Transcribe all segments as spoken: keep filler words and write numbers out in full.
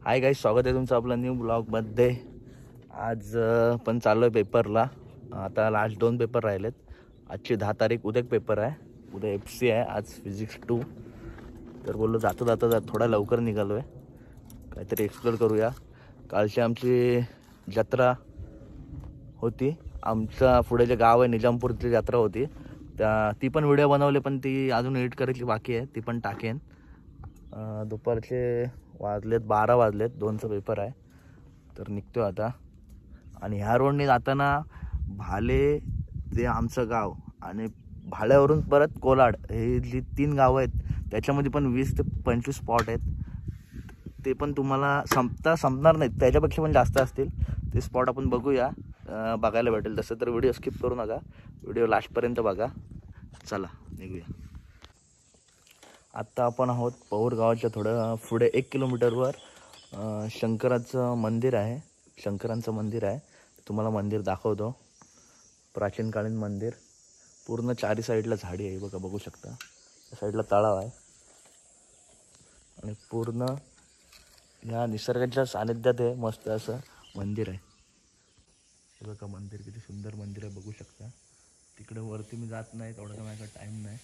Hi guys, स्वागत आहे तुमचं आपलं न्यू ब्लॉगमध्ये। आज पण चाललो आहे पेपरला। आता लास्ट दोन पेपर राहिलेत। आजची दहा तारीख, उद्या पेपर आहे, उद्या एफ सी आहे, आज फिजिक्स टू। तर बोललो जाता जाता जात थोडा लवकर निघालो आहे, काहीतरी एक्सप्लोर करूया। कालची आमची जत्रा होती, आमचा पुढे जे गाव आहे निजामपूरची जत्रा होती, त्या ती पण व्हिडिओ बनवले, पण ती अजून एडिट करायची बाकी आहे, ती पण टाकेन। दुपारचे वाजलेत बारा वाजलेत, दोनचा पेपर आहे, तर निघतो आता। आणि ह्या रोडने जाताना भाले जे आमचं गाव आणि भाल्यावरून परत कोलाड हे जी तीन गावं आहेत, त्याच्यामध्ये पण वीस ते पंचवीस स्पॉट आहेत। ते पण तुम्हाला संपता संपणार नाहीत, त्याच्यापेक्षा पण जास्त असतील ते स्पॉट। आपण बघूया, बघायला भेटेल तसं, तर व्हिडिओ स्किप करू नका, व्हिडिओ लास्टपर्यंत बघा। चला निघूया। आत्ता आपण आहोत पौर गावाच्या थोडं पुढे एक किलोमीटरवर शंकराचं मंदिर आहे, शंकरांचं मंदिर आहे। तुम्हाला मंदिर दाखवतो, प्राचीन कालीन मंदिर। पूर्ण चारी साईडला झाडी आहे, बघा बघू शकता। त्या साईडला तळाव आहे आणि पूर्ण ह्या निसर्गाच्या सानिध्यात आहे, मस्त असं मंदिर आहे। हे बघा मंदिर किती सुंदर मंदिर आहे, बघू शकता। तिकडे वरती मी जात नाही, तेवढा माझ्याकडे टाईम नाही।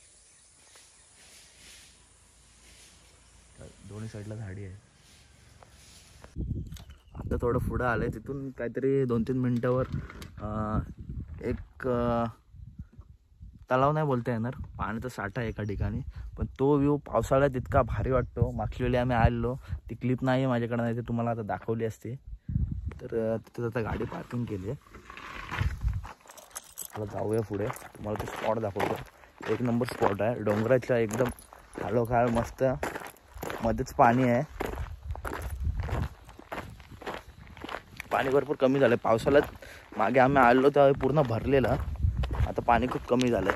दोन्ही साईडला झाडी आहे। आता थोडं पुढं आलं आहे, तिथून काहीतरी दोन तीन मिनटावर एक तलाव नाही बोलता येणार, पाण्याचा साठा आहे एका ठिकाणी, पण तो व्ह्यू पावसाळ्यात इतका भारी वाटतो। मागच्या वेळी आम्ही आलेलो, ती क्लिप नाही आहे माझ्याकडे, नाही ते तुम्हाला आता दाखवली असते। तर तिथं आता गाडी पार्किंग केली आहे, आता जाऊया पुढे, तुम्हाला तो स्पॉट दाखवतो। एक नंबर स्पॉट आहे, डोंगराच्या एकदम खालोखाल मस्त, मध्येच पाणी आहे। पाणी भरपूर कमी झालं पावसाळ्यात, मागे आम्ही आलो तेव्हा पूर्ण भरलेलं, आता पाणी खूप कमी झालं।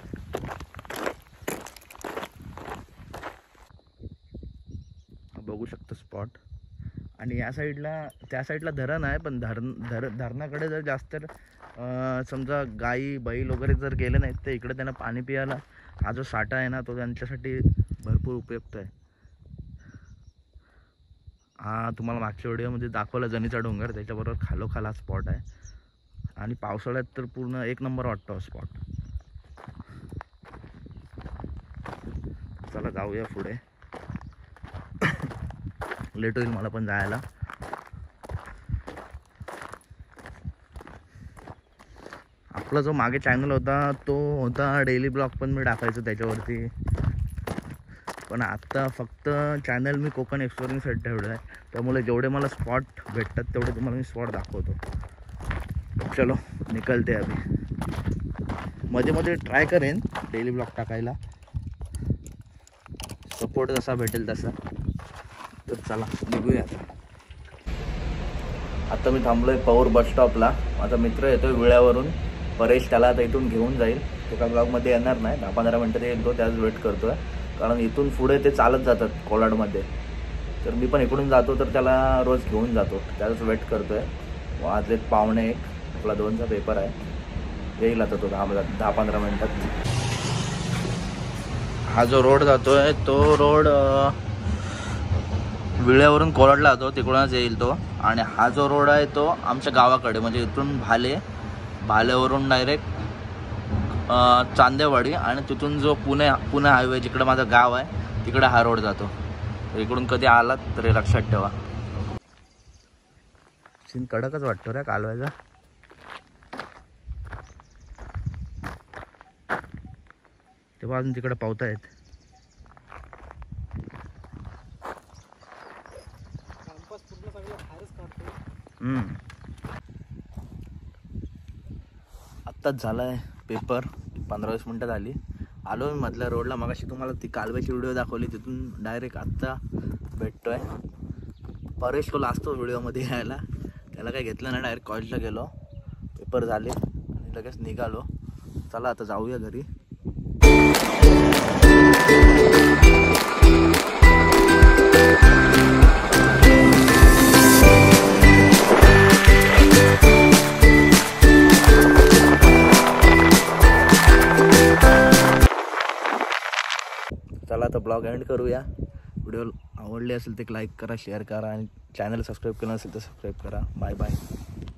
बघू शकतो स्पॉट। आणि या साईडला त्या साईडला धरण आहे, पण धरण धर धरणाकडे जर जास्त समजा गाई बैल वगैरे जर गेले नाहीत, तर इकडे त्यांना पाणी पियाला हा जो साठा आहे ना, तो त्यांच्यासाठी भरपूर उपयुक्त आहे। हा तुम्हाला मागच्या व्हिडिओमध्ये दाखवला जनीचा डोंगर, त्याच्याबरोबर खालोखाल हा स्पॉट आहे। आणि पावसाळ्यात तर पूर्ण एक नंबर वाटतो स्पॉट। चला जाऊया पुढे, लेट होईल मला पण जायला। आपला जो मागे चॅनल होता तो होता डेली ब्लॉग, पण मी टाकायचो त्याच्यावरती, पण आत्ता फक्त चॅनल मी कोकण एक्सप्लोरिंगसाठी ठेवलं आहे, त्यामुळे जेवढे मला स्पॉट भेटतात तेवढे तुम्हाला मी स्पॉट दाखवतो। चलो निकलते अभी। मध्ये मध्ये ट्राय करेन डेली ब्लॉग टाकायला, सपोर्ट जसा भेटेल तसा। तर चला निघूया आता। आता मी थांबलोय पौर बस स्टॉपला, माझा मित्र येतोय विळ्यावरून, परेश, त्याला आता इथून घेऊन जाईल। तो का ब्लॉगमध्ये येणार नाही, दहा पंधरा मिनटं येईल तो, त्याच वेट करतोय, कारण इथून पुढे ते चालत जातात कोलाडमध्ये। तर मी पण इकडून जातो, तर त्याला रोज घेऊन जातो, त्याच वेट करतोय। वाजलेत पावणे एक, आपला दोनचा पेपर आहे, येईल आता तो दहा दहा पंधरा मिनटात। हा जो रोड जातोय तो रोड विळ्यावरून कोलाडला जातो, तिकडूनच येईल तो। आणि हा जो रोड आहे तो आमच्या गावाकडे, म्हणजे इथून भाले, भाल्यावरून डायरेक्ट चांदेवाडी, आणि तिथून जो पुणे पुणे हायवे जिकडे माझं गाव आहे तिकडे हा रोड जातो। तर इकडून कधी आलात तरी लक्षात ठेवा। सीन कडकच वाटतो रे कालवायचा। तेव्हा अजून तिकडे पावतायत। हम्म आत्ताच झालाय पेपर, पंधरा वीस मिनटं झाली। आलो मी मधल्या रोडला, मगाशी तुम्हाला ती कालव्याची व्हिडिओ दाखवली, तिथून डायरेक्ट आत्ता भेटतोय परेश। तो लाजतो व्हिडिओमध्ये यायला, त्याला काही घेतलं नाही, डायरेक्ट कॉलेजला गेलो, पेपर झाले आणि लगेच निघालो। चला आता जाऊया घरी। चला आता ब्लॉग एंड करूया। व्हिडिओ आवडले असेल तर लाईक करा, शेअर करा आणि चॅनल सबस्क्राईब केलं नसेल तर सबस्क्राईब करा. Bye bye.